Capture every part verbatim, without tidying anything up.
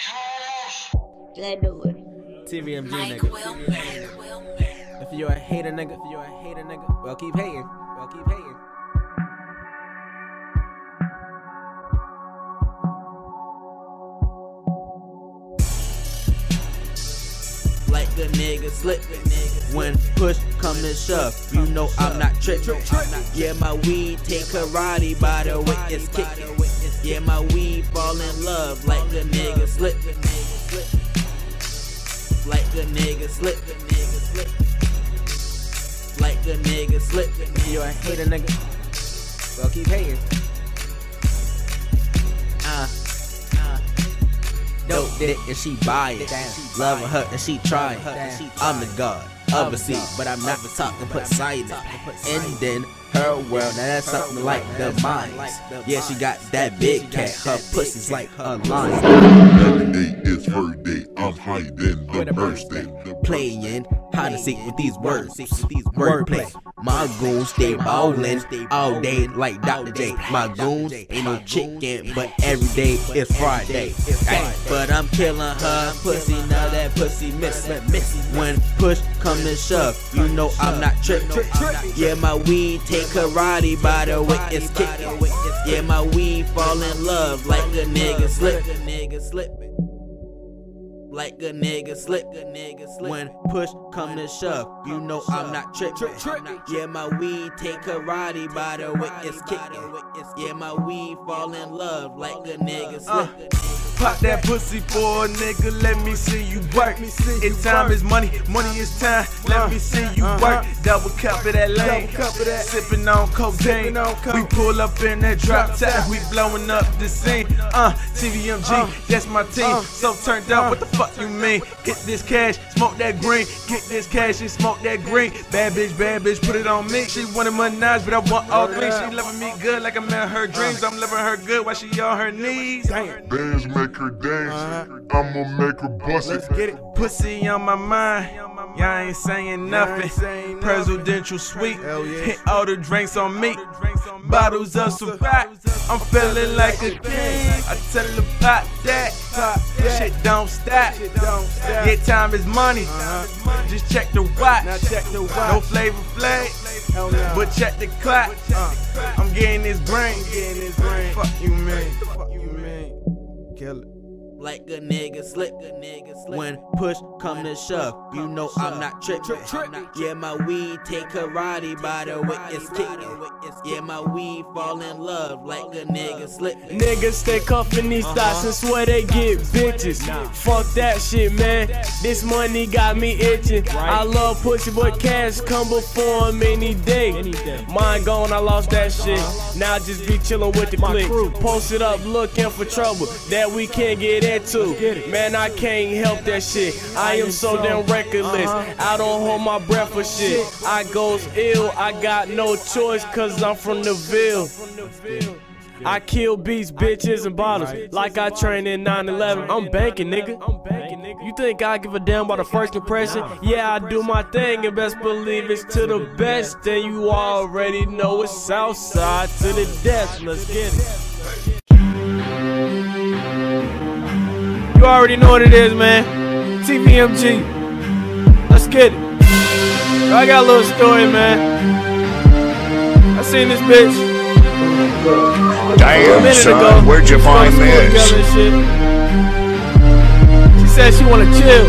Let's do it. T V M G nigga. If you're a hater nigga, if you're a hater nigga, well keep hating, well keep hating. Like a nigga slip when push come to shove. You know I'm not tripping. Yeah, my weed take karate by the way it's kicking. Yeah, my weed fall in love like a nigga slip. Like a nigga slip. Like a nigga slip. You a hater nigga, well keep hating. Uh, uh. Dope dick and she buy it. Loving her and she try it. I'm the god of a seat, but I'm not talking put silent. And then her world, now that's something like the mines. Yeah, she got that big cat. Her pussy's like a lion. Every day is her day. I'm hiding the birthday. Playing hide and seek with these words, these wordplay. My goons stay ballin' all day like Doctor J. My goons ain't no chicken, but every day is Friday. Ay, but I'm killing her pussy, now that pussy miss. When push come to shove, you know I'm not tripping. Yeah, my weed take karate by the way it's kicking. Yeah, my weed fall in love like a nigga slip. Like a nigga slip. When push come to shove, you know I'm not tripping. Yeah, my weed take karate by the way it's kicking. Yeah, my weed fall in love like a nigga slip. Pop that pussy for a nigga, let me see you work. In time is money, money is time, let me see you work. Double cup of that lane, sipping on cocaine. We pull up in that drop top, we blowing up the scene. Uh, T V M G, that's my team, so turned up, what the fuck you mean? Get this cash, smoke that green, get this cash and smoke that green. Bad bitch, bad bitch, put it on me. She wanted my knives, but I want all three. She loving me good like I'm in her dreams. I'm loving her good while she on her knees. Bands make her dance, I'ma make her bust it. Let's get it. Pussy on my mind, y'all ain't saying nothing. Presidential suite, hit all the drinks on me. Bottles of Ciroc, I'm feeling like a king. I tell her pop that, shit don't stop. Yeah, time is money. Just check the watch. No Flavor Flav, but check the clock. I'm getting this brain. Fuck you, man. Kill it. Like a nigga slip. When push come to shove, you know I'm not tripping. Yeah, my weed take karate by the way it's kicking. Yeah, my weed fall in love like a nigga slip. Niggas stay cuffing these thoughts and swear they get bitches. Fuck that shit, man. This money got me itching. I love pussy, but cash come before him any day. Mine gone, I lost that shit. Now I just be chillin' with the clique. Posted up looking for trouble that we can't get into. Man, I can't help that shit. I am so damn reckless. I don't hold my breath for shit. I goes ill, I got no choice cause I'm from the Ville. I kill beats, bitches, and bottles like I trained in nine eleven. I'm banking, nigga. You think I give a damn about the first impression? Yeah, I do my thing and best believe it's to the best. And you already know it's Southside to the death. Let's get it. You already know what it is, man. T V M G. Let's get it. I got a little story, man. I seen this bitch. Damn, son, ago. Where'd you find this? She said she wanna chill.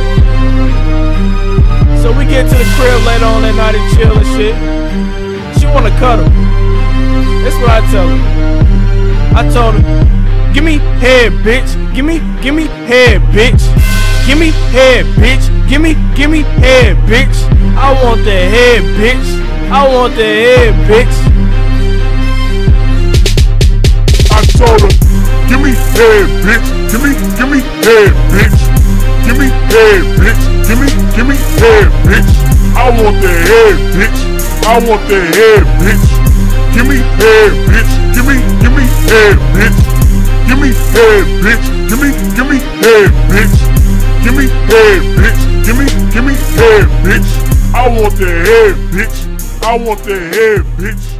So we get to the crib later on that night and chill and shit. She wanna cuddle. That's what I tell her. I told her, give me head, bitch. Give me, give me head, bitch. Give me head, bitch. Give me, give me head, bitch. I want the head, bitch. I want the head, bitch. I told her, give me head, bitch. Give me, give me head, bitch. Give me head, bitch. Give me, give me head, bitch. I want the head, bitch. I want the head, bitch. Give me head, bitch. Give me, give me head, bitch. Give me head, bitch. Give me, give me head, bitch. Give me head, bitch. Give me, give me head, bitch. I want the head, bitch. I want the head, bitch.